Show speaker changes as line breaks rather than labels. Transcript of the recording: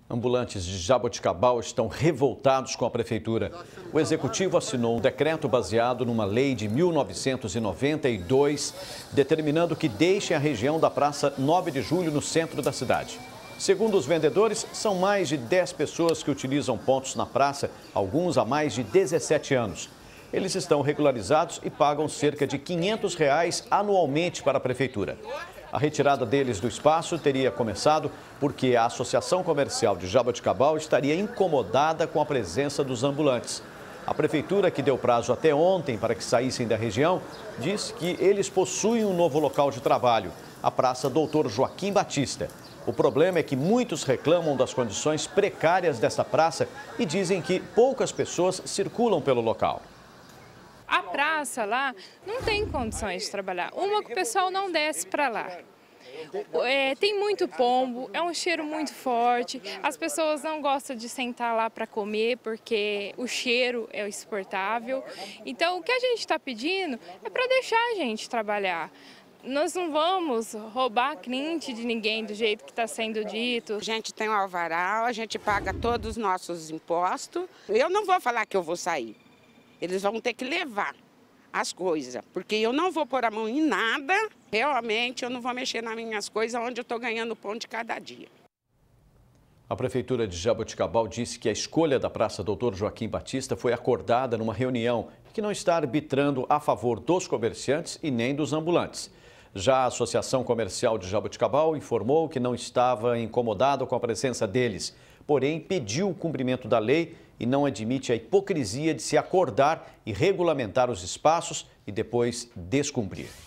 Ambulantes de Jaboticabal estão revoltados com a prefeitura. O executivo assinou um decreto baseado numa lei de 1992, determinando que deixem a região da Praça 9 de Julho no centro da cidade. Segundo os vendedores, são mais de 10 pessoas que utilizam pontos na praça, alguns há mais de 17 anos. Eles estão regularizados e pagam cerca de R$ 500 anualmente para a prefeitura. A retirada deles do espaço teria começado porque a Associação Comercial de Jaboticabal estaria incomodada com a presença dos ambulantes. A prefeitura, que deu prazo até ontem para que saíssem da região, diz que eles possuem um novo local de trabalho, a Praça Doutor Joaquim Batista. O problema é que muitos reclamam das condições precárias dessa praça e dizem que poucas pessoas circulam pelo local.
A praça lá não tem condições de trabalhar. Uma que o pessoal não desce para lá. Tem muito pombo, é um cheiro muito forte. As pessoas não gostam de sentar lá para comer porque o cheiro é insuportável. Então, o que a gente está pedindo é para deixar a gente trabalhar. Nós não vamos roubar cliente de ninguém do jeito que está sendo dito.
A gente tem um alvará, a gente paga todos os nossos impostos. Eu não vou falar que eu vou sair. Eles vão ter que levar as coisas, porque eu não vou pôr a mão em nada, realmente eu não vou mexer nas minhas coisas onde eu estou ganhando pão de cada dia.
A Prefeitura de Jaboticabal disse que a escolha da Praça Doutor Joaquim Batista foi acordada numa reunião e que não está arbitrando a favor dos comerciantes e nem dos ambulantes. Já a Associação Comercial de Jaboticabal informou que não estava incomodada com a presença deles, porém pediu o cumprimento da lei e não admite a hipocrisia de se acordar e regulamentar os espaços e depois descumprir.